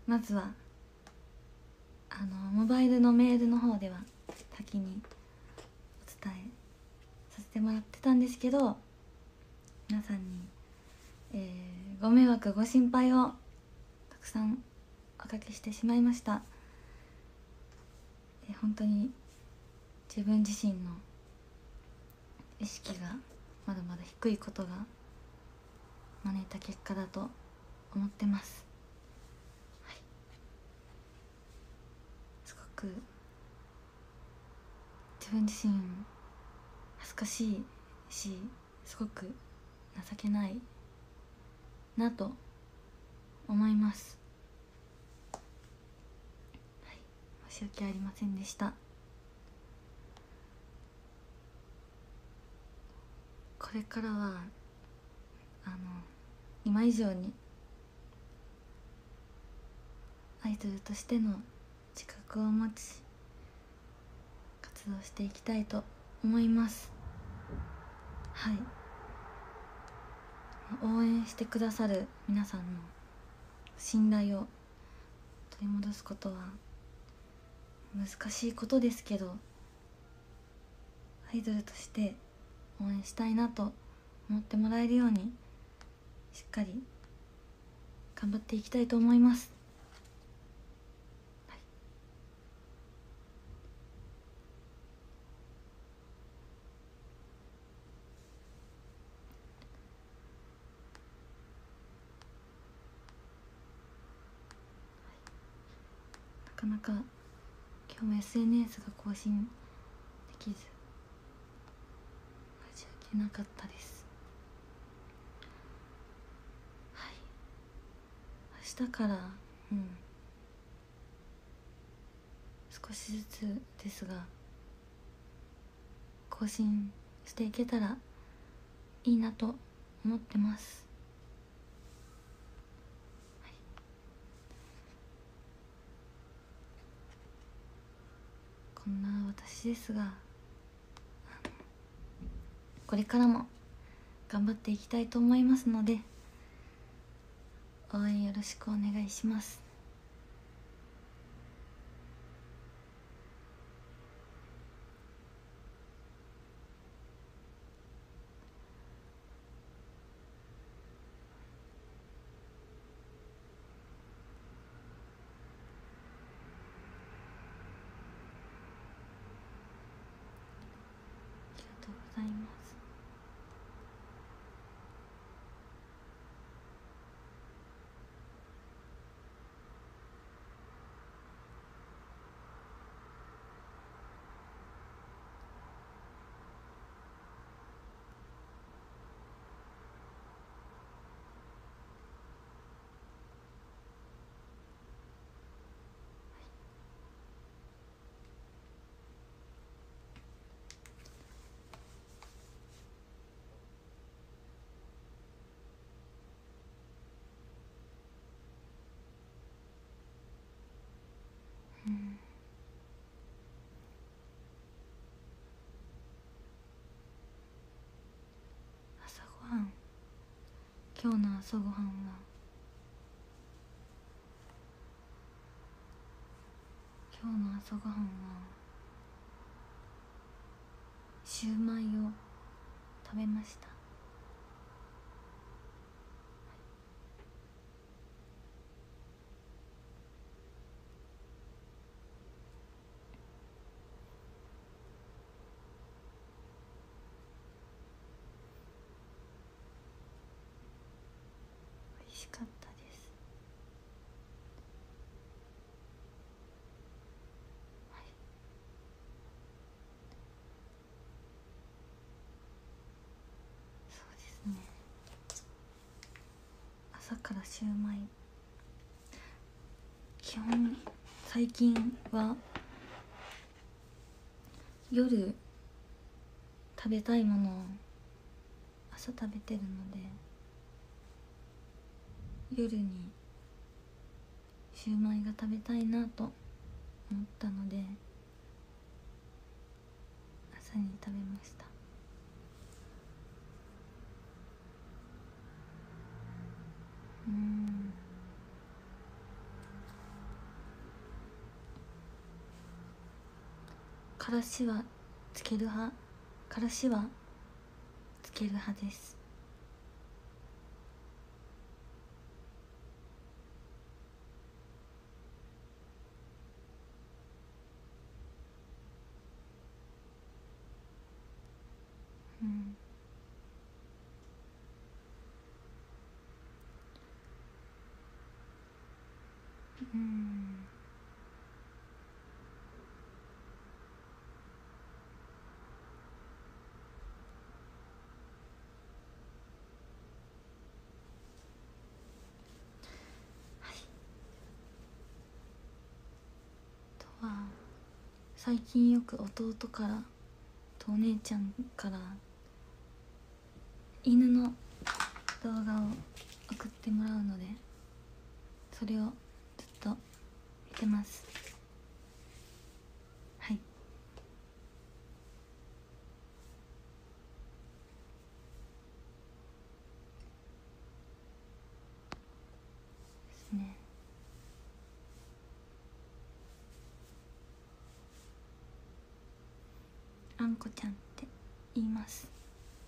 まずはモバイルのメールの方では先にお伝えさせてもらってたんですけど、皆さんに、ご迷惑ご心配をたくさんおかけしてしまいました。本当に自分自身の意識がまだまだ低いことが招いた結果だと思ってます。はい、すごく自分自身恥ずかしいし、すごく情けないなと思います。はい、申し訳ありませんでした。これからは今以上にアイドルとしての自覚を持ち活動していきたいと思います。はい、応援してくださる皆さんの信頼を取り戻すことは難しいことですけど、アイドルとして応援したいなと思ってもらえるようにしっかり頑張っていきたいと思います。はい、なかなか今日も SNS が更新できず申し訳なかったです。はい、明日から、少しずつですが更新していけたらいいなと思ってます。はい、こんな私ですが、これからも頑張っていきたいと思いますので応援よろしくお願いします。ありがとうございます。朝ごはん、今日の朝ごはんはシューマイを食べました。美味しかったです。はい、そうですね、朝からシューマイ、基本最近は夜食べたいものを朝食べてるので、夜にシューマイが食べたいなと思ったので朝に食べました。 からしはつける派、からしはつける派です。うん、うん、あとは最近よく弟からとお姉ちゃんから犬の動画を送ってもらうので、それをずっと見てます。はい。ですね。あんこちゃんって言います。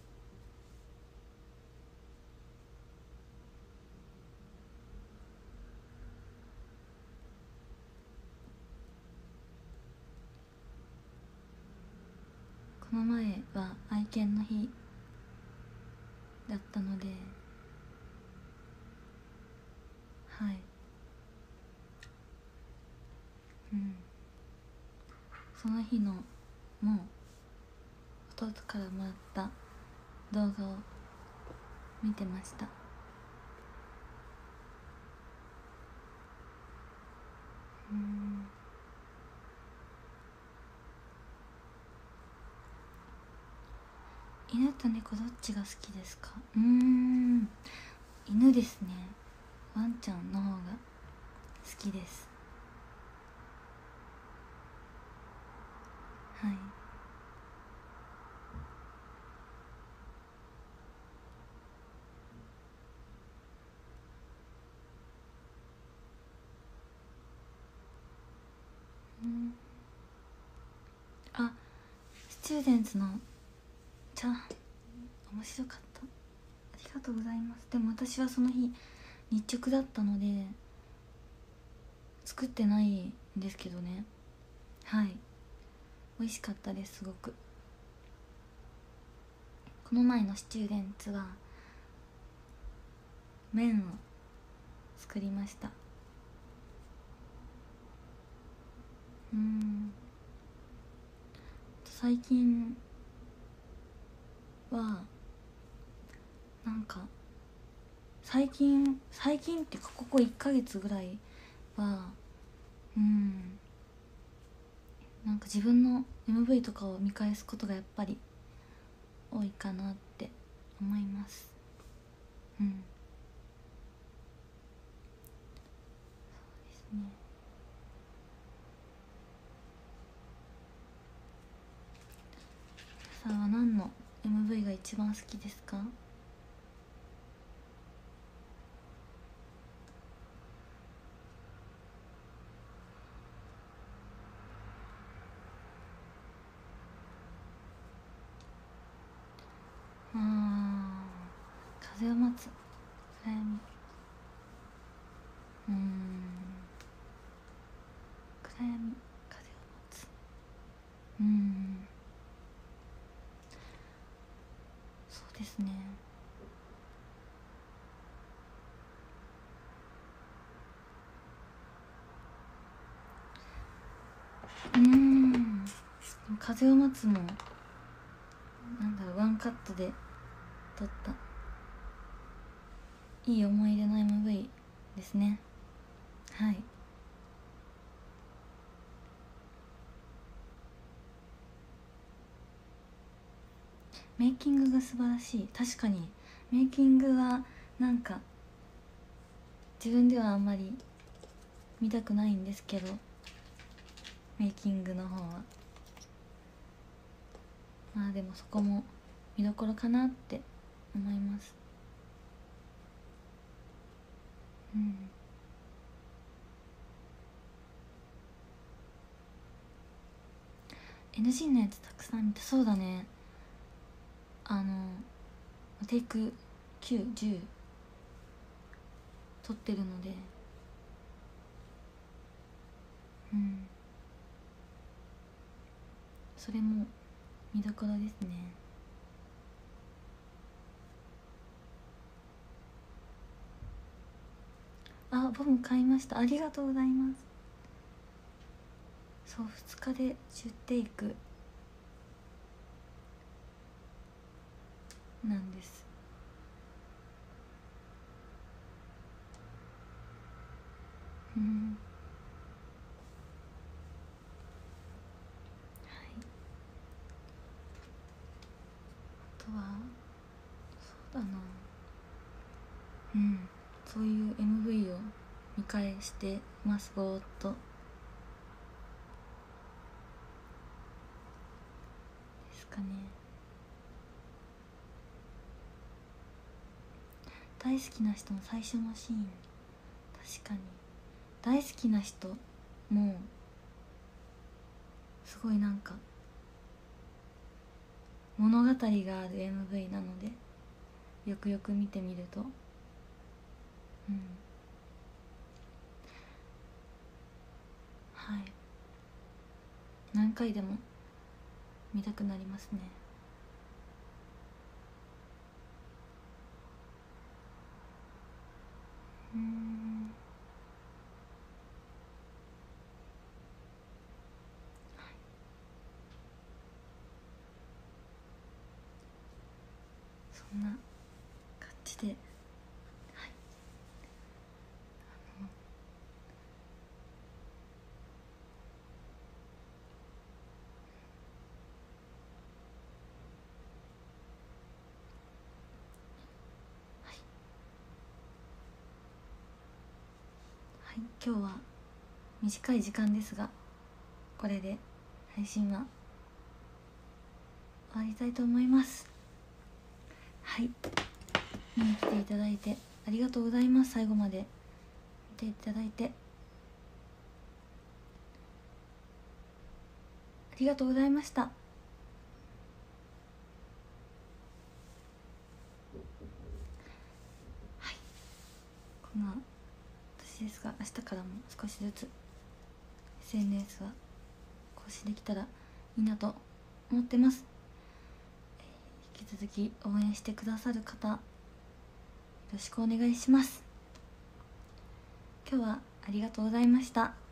この前は愛犬の日だったので、はい、うん、その日のもう弟からもらった動画を見てました。犬と猫どっちが好きですか？犬ですね。ワンちゃんの方が好きです。はい。あ、スチューデンツのチャーハン面白かった。ありがとうございます。でも私はその日日直だったので作ってないんですけどね。はい、美味しかったです。すごく。この前のスチューデンツは麺を作りました。最近はなんか最近っていうかここ1ヶ月ぐらいはなんか自分の MV とかを見返すことがやっぱり多いかなって思います。そうですね。皆さんは何の MV が一番好きですか？風を待つ、暗闇、暗闇、風を待つ、そうですね。風を待つもなんだろう、ワンカットで撮ったいい思い出の MV ですね。はい。メイキングが素晴らしい。確かにメイキングはなんか自分ではあんまり見たくないんですけど、メイキングの方はまあでもそこも見どころかなって思います。 NG のやつたくさん見た。そうだね、テイク9、10撮ってるので、それも見どころですね。あ、ボム買いました。ありがとうございます。そう、2日で10テイクなんです。はい、あとはそうだな、そういう MV を見返してます。ぼーっとですかね。大好きな人の最初のシーン、確かに大好きな人もすごいなんか物語がある MV なので、よくよく見てみると、はい、何回でも見たくなりますね。そんな感じで、はい、今日は短い時間ですが、これで配信は終わりたいと思います。はい、見に来ていただいてありがとうございます。最後まで見ていただいてありがとうございました。はい、こんな私ですが、明日からも少しずつ SNS は更新できたらいいなと思ってます。引き続き応援してくださる方、よろしくお願いします。今日はありがとうございました。